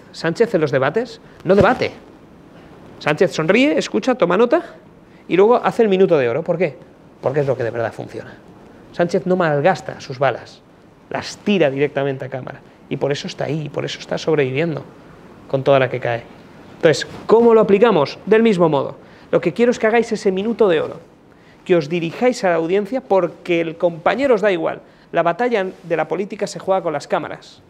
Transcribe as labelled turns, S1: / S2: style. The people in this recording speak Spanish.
S1: Sánchez en los debates no debate. Sánchez sonríe, escucha, toma nota y luego hace el minuto de oro. ¿Por qué? Porque es lo que de verdad funciona. Sánchez no malgasta sus balas, las tira directamente a cámara. Y por eso está ahí, y por eso está sobreviviendo con toda la que cae. Entonces, ¿cómo lo aplicamos? Del mismo modo. Lo que quiero es que hagáis ese minuto de oro, que os dirijáis a la audiencia porque el compañero os da igual. La batalla de la política se juega con las cámaras.